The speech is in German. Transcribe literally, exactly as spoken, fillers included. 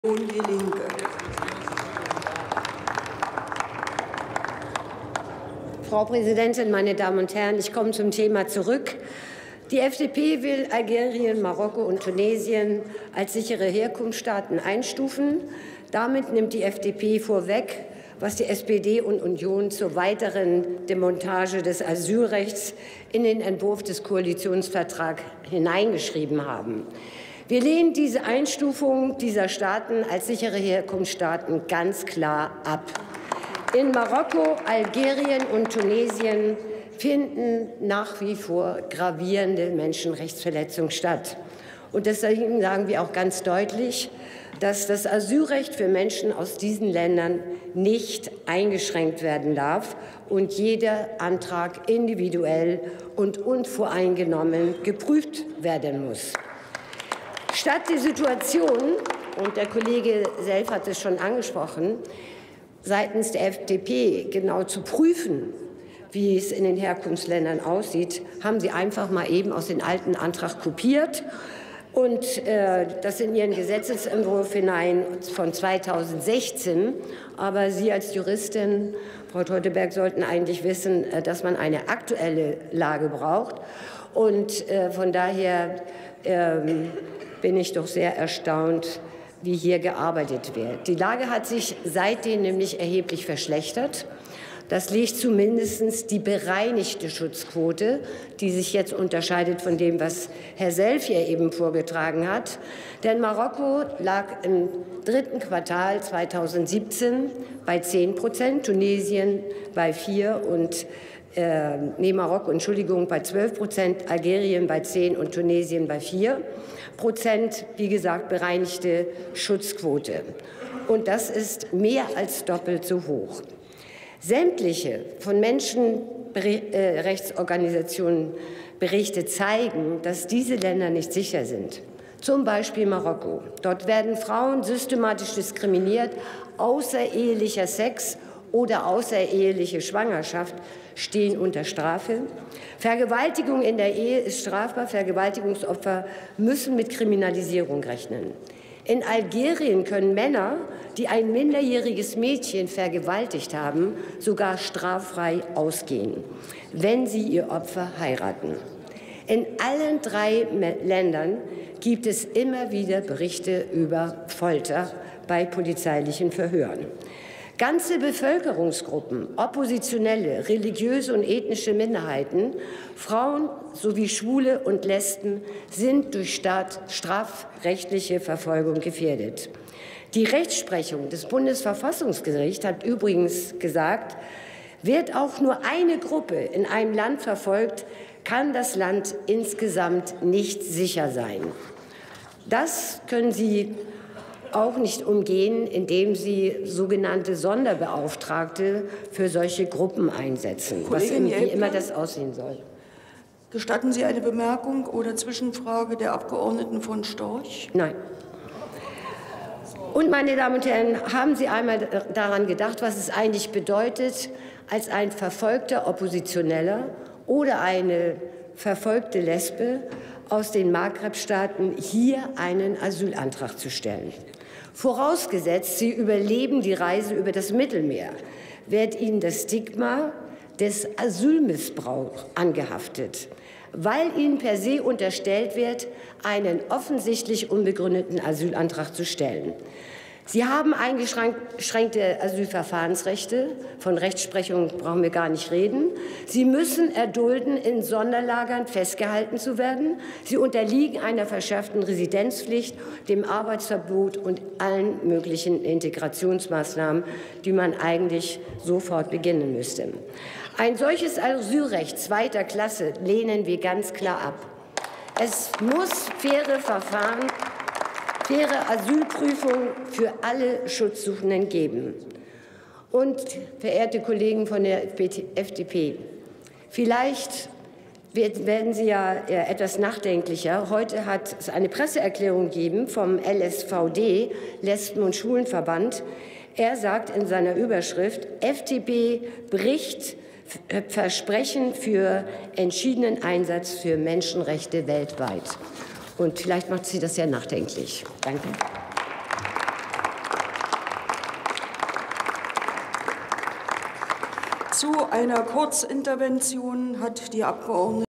Und die Linke. Frau Präsidentin, meine Damen und Herren! Ich komme zum Thema zurück. Die F D P will Algerien, Marokko und Tunesien als sichere Herkunftsstaaten einstufen. Damit nimmt die F D P vorweg, was die S P D und Union zur weiteren Demontage des Asylrechts in den Entwurf des Koalitionsvertrags hineingeschrieben haben. Wir lehnen diese Einstufung dieser Staaten als sichere Herkunftsstaaten ganz klar ab. In Marokko, Algerien und Tunesien finden nach wie vor gravierende Menschenrechtsverletzungen statt. Und deswegen sagen wir auch ganz deutlich, dass das Asylrecht für Menschen aus diesen Ländern nicht eingeschränkt werden darf und jeder Antrag individuell und unvoreingenommen geprüft werden muss. Statt die Situation, und der Kollege Self hat es schon angesprochen, seitens der F D P genau zu prüfen, wie es in den Herkunftsländern aussieht, haben Sie einfach mal eben aus dem alten Antrag kopiert und äh, das in Ihren Gesetzesentwurf hinein von zweitausendsechzehn. Aber Sie als Juristin, Frau Teuteberg, sollten eigentlich wissen, dass man eine aktuelle Lage braucht. Und äh, von daher ähm, bin ich doch sehr erstaunt, wie hier gearbeitet wird. Die Lage hat sich seitdem nämlich erheblich verschlechtert. Das liegt zumindest die bereinigte Schutzquote, die sich jetzt unterscheidet von dem, was Herr Self hier eben vorgetragen hat. Denn Marokko lag im dritten Quartal zweitausendsiebzehn bei zehn Prozent, Tunesien bei vier und äh, nee, Marokko, Entschuldigung, bei zwölf Prozent, Algerien bei zehn und Tunesien bei vier Prozent, wie gesagt, bereinigte Schutzquote. Und das ist mehr als doppelt so hoch. Sämtliche von Menschenrechtsorganisationen Berichte zeigen, dass diese Länder nicht sicher sind. Zum Beispiel Marokko. Dort werden Frauen systematisch diskriminiert. Außerehelicher Sex oder außereheliche Schwangerschaft stehen unter Strafe. Vergewaltigung in der Ehe ist strafbar. Vergewaltigungsopfer müssen mit Kriminalisierung rechnen. In Algerien können Männer, die ein minderjähriges Mädchen vergewaltigt haben, sogar straffrei ausgehen, wenn sie ihr Opfer heiraten. In allen drei Ländern gibt es immer wieder Berichte über Folter bei polizeilichen Verhören. Ganze Bevölkerungsgruppen, oppositionelle, religiöse und ethnische Minderheiten, Frauen sowie Schwule und Lesben sind durch Staat strafrechtliche Verfolgung gefährdet. Die Rechtsprechung des Bundesverfassungsgerichts hat übrigens gesagt, wird auch nur eine Gruppe in einem Land verfolgt, kann das Land insgesamt nicht sicher sein. Das können Sie auch nicht umgehen, indem Sie sogenannte Sonderbeauftragte für solche Gruppen einsetzen, was wie immer das aussehen soll. Gestatten Sie eine Bemerkung oder Zwischenfrage der Abgeordneten von Storch? Nein. Und, meine Damen und Herren, haben Sie einmal daran gedacht, was es eigentlich bedeutet, als ein verfolgter Oppositioneller oder eine verfolgte Lesbe aus den Maghreb-Staaten hier einen Asylantrag zu stellen? Vorausgesetzt, Sie überleben die Reise über das Mittelmeer, wird Ihnen das Stigma des Asylmissbrauchs angehaftet, weil Ihnen per se unterstellt wird, einen offensichtlich unbegründeten Asylantrag zu stellen. Sie haben eingeschränkte Asylverfahrensrechte. Von Rechtsprechung brauchen wir gar nicht reden. Sie müssen erdulden, in Sonderlagern festgehalten zu werden. Sie unterliegen einer verschärften Residenzpflicht, dem Arbeitsverbot und allen möglichen Integrationsmaßnahmen, die man eigentlich sofort beginnen müsste. Ein solches Asylrecht zweiter Klasse lehnen wir ganz klar ab. Es muss faire Verfahren, faire Asylprüfung für alle Schutzsuchenden geben. Und, verehrte Kollegen von der F D P, vielleicht werden Sie ja etwas nachdenklicher. Heute hat es eine Presseerklärung gegeben vom L S V D, Lesben- und Schwulenverband. Er sagt in seiner Überschrift, F D P bricht Versprechen für entschiedenen Einsatz für Menschenrechte weltweit. Und vielleicht macht Sie das ja nachdenklich. Danke. Zu einer Kurzintervention hat die Abgeordnete